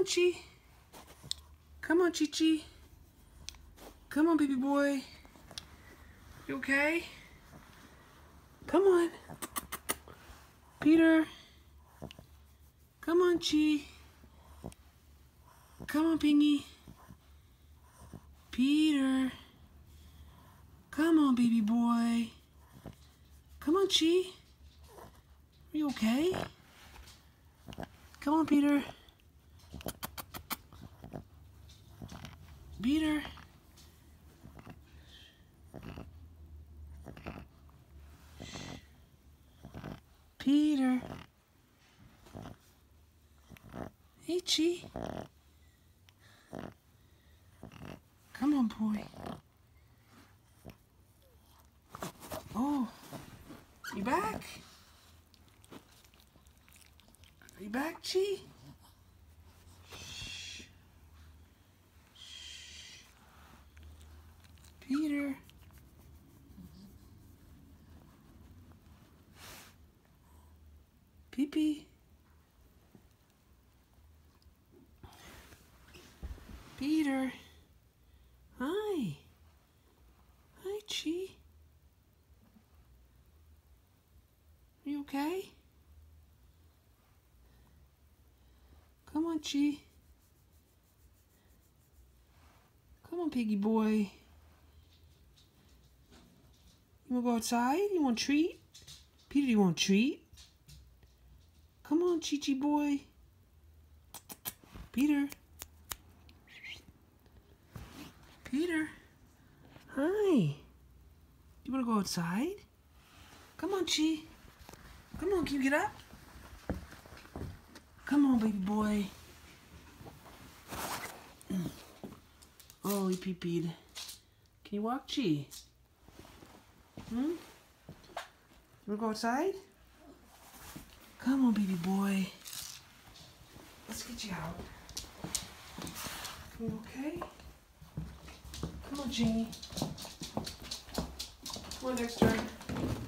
on, Chi. Come on, Chi-Chi. Come on, baby boy. You okay? Come on. Peter. Come on, Chi. Come on, Pingy. Peter. Come on, baby boy. Come on, Chi. Are you okay? Come on, Peter. Peter. Peter. Hey, Chi. Come on, boy. Oh, you back? Are you back, Chi? Shh. Shh. Peter. Pee-pee. Peter. Hi. Hi, Chi. Are you okay? Come on, Chi. Come on, piggy boy. You wanna go outside? You want a treat? Peter, you want a treat? Come on, Chi-Chi boy. Peter. Peter. Hi. You wanna go outside? Come on, Chi. Come on, can you get up? Come on, baby boy. Oh, he pee-peed. Can you walk, Chi? You wanna go outside? Come on, baby boy. Let's get you out. You okay? Come on, Jeannie. Come on, Dexter.